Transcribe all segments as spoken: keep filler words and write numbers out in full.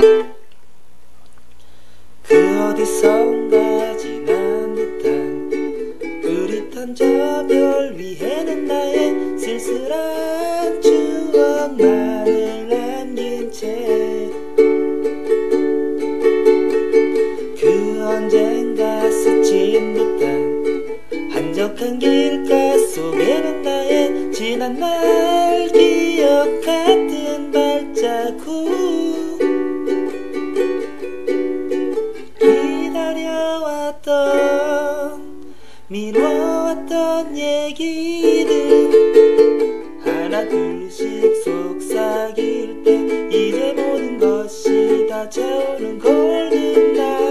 그 어디선가 지난 듯한 흐릿한 저 별 위에는 나의 쓸쓸한 추억만을 남긴 채 그 언젠가 스친 듯한 한적한 길가 속에는 나의 지난 날 기억 같은 발자국 기다려왔던 미뤄왔던 얘기들 하나 둘씩 속삭일 때 이제 모든 것이 다 차오른 골든 날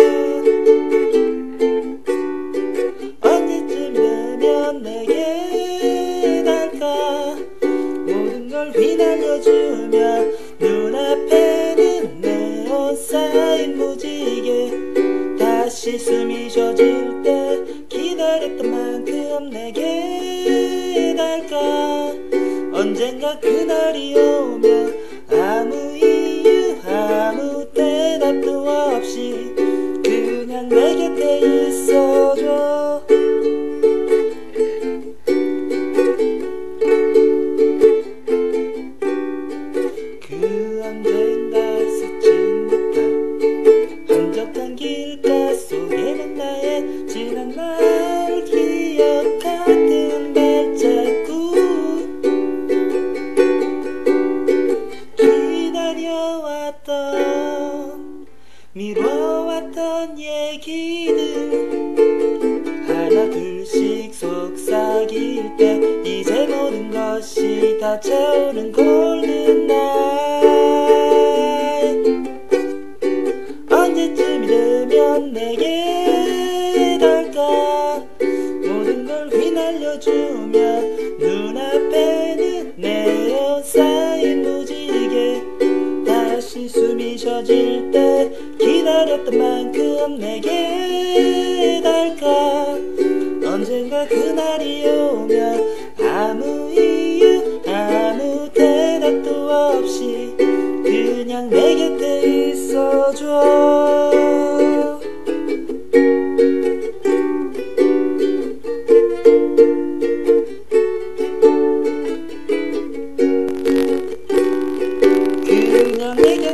언제쯤 되면 내게 닿을까 모든 걸 휘날려주며 눈앞에는 네온 사인 무지개 다시 숨이 쉬어질 때 기다렸던 만큼 내게 닿을까 언젠가 그날이 오면 아무 이유 아무 대답도 없이 그냥 내 곁에 있어줘 그 언젠가 스친 듯한 한적한 길가 속에는 나의 지난 날 기억 같은 발자국 기다려왔던 미뤄왔던 얘기들 하나 둘씩 속삭일 때 이제 모든 것이 다 차오른 골든 나잇 언제쯤이 되면 내게 닿을까 모든 걸 휘날려주며 눈앞에는 네온 사인 무지개 다시 숨이 쉬어질 때 기다렸던 만큼 내게 닿을까 언젠가 그날이 오면 아무 이유 아무 대답도 없이 그냥 내 곁에 있어줘 그냥 내 곁에